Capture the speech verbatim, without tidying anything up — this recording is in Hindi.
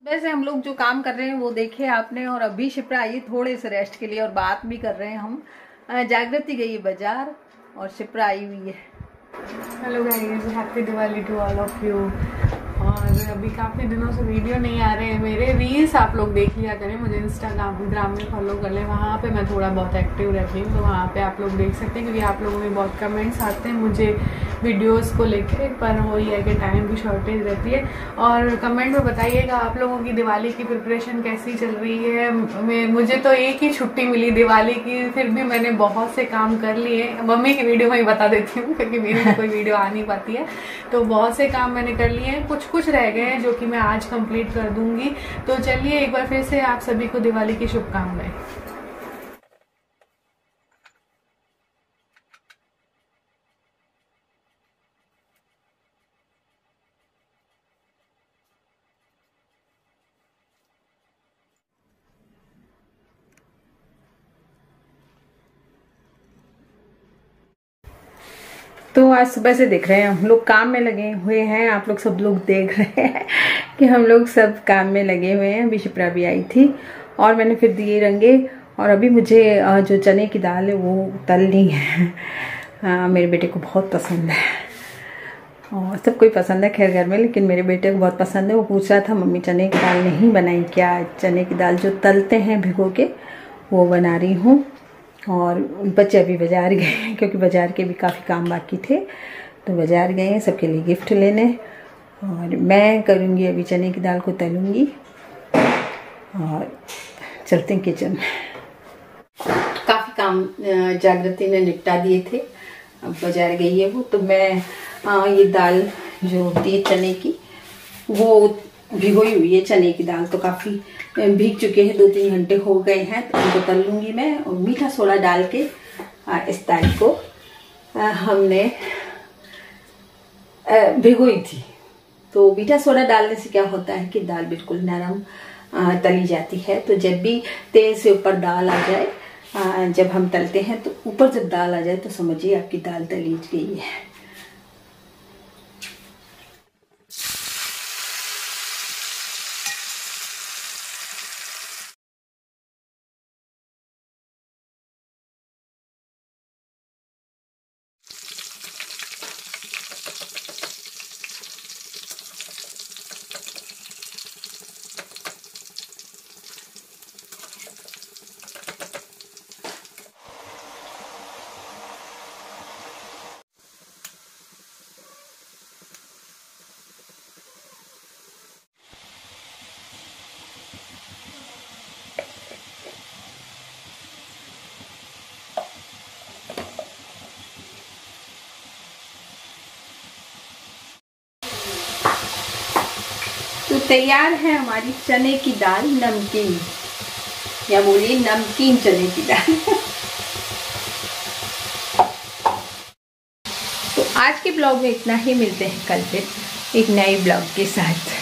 वैसे हम लोग जो काम कर रहे हैं वो देखे आपने, और अभी शिप्रा आई थोड़े से रेस्ट के लिए और बात भी कर रहे हैं हम। जागृति गई है बाजार और शिप्रा आई हुई है। Hello guys, happy Diwali to all of you. और अभी काफ़ी दिनों से वीडियो नहीं आ रहे हैं मेरे। रील्स आप लोग देख लिया करें, मुझे इंस्टाग्राम ग्राम में फॉलो कर लें, वहाँ पे मैं थोड़ा बहुत एक्टिव रहती हूँ, तो वहाँ पे आप लोग देख सकते हैं, क्योंकि आप लोगों में बहुत कमेंट्स आते हैं मुझे वीडियोस को लेके। पर वही है कि टाइम की शॉर्टेज रहती है। और कमेंट में बताइएगा आप लोगों की दिवाली की प्रिपरेशन कैसी चल रही है। मैं मुझे तो एक ही छुट्टी मिली दिवाली की, फिर भी मैंने बहुत से काम कर लिए। मम्मी की वीडियो में ही बता देती हूँ, क्योंकि मेरी तो कोई वीडियो आ नहीं पाती है। तो बहुत से काम मैंने कर लिए हैं, कुछ कुछ रह गए हैं जो कि मैं आज कंप्लीट कर दूंगी। तो चलिए एक बार फिर से आप सभी को दिवाली की शुभकामनाएं। तो आज सुबह से देख रहे हैं हम लोग काम में लगे हुए हैं। आप लोग सब लोग देख रहे हैं कि हम लोग सब काम में लगे हुए हैं। अभी शिप्रा भी आई थी और मैंने फिर दिए रंगे। और अभी मुझे जो चने की दाल है वो तलनी है। हाँ, मेरे बेटे को बहुत पसंद है और सबको ही पसंद है खैर घर में, लेकिन मेरे बेटे को बहुत पसंद है। वो पूछ रहा था मम्मी चने की दाल नहीं बनाई क्या? चने की दाल जो तलते हैं भिगो के वो बना रही हूँ। और बच्चे अभी बाजार गए हैं क्योंकि बाजार के भी काफ़ी काम बाकी थे, तो बाजार गए हैं सबके लिए गिफ्ट लेने। और मैं करूँगी अभी चने की दाल को तलूँगी और चलते हैं किचन में। काफ़ी काम जागृति ने निपटा दिए थे, अब बाजार गई है वो। तो मैं आ, ये दाल जो होती है चने की वो भिगोई हुई है। चने की दाल तो काफ़ी भीग चुके हैं, दो तीन घंटे हो गए हैं, तो उनको तल लूँगी मैं। और मीठा सोडा डाल के आ, इस दाल को आ, हमने भिगोई थी। तो मीठा सोडा डालने से क्या होता है कि दाल बिल्कुल नरम आ, तली जाती है। तो जब भी तेल से ऊपर दाल आ जाए, आ, जब हम तलते हैं तो ऊपर जब दाल आ जाए तो समझिए आपकी दाल तली गई है। तो तैयार है हमारी चने की दाल नमकीन, या बोलिए नमकीन चने की दाल। तो आज के ब्लॉग में इतना ही, मिलते हैं कल फिर एक नए ब्लॉग के साथ।